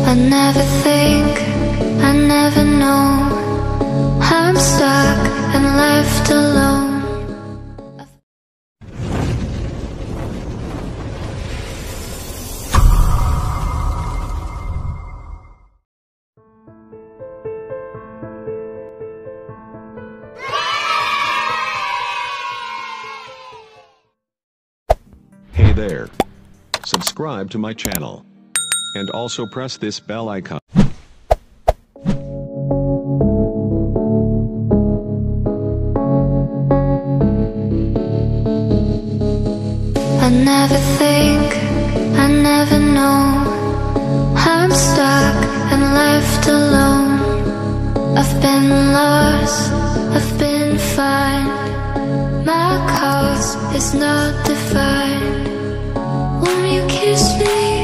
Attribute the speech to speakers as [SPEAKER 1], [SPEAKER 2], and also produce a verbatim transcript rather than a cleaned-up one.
[SPEAKER 1] I never think, I never know. I'm stuck and left alone.
[SPEAKER 2] Hey there. Subscribe to my channel. And also press this bell icon.
[SPEAKER 1] I never think, I never know. I'm stuck and left alone. I've been lost, I've been fine. My cause is not defined. Won't you kiss me?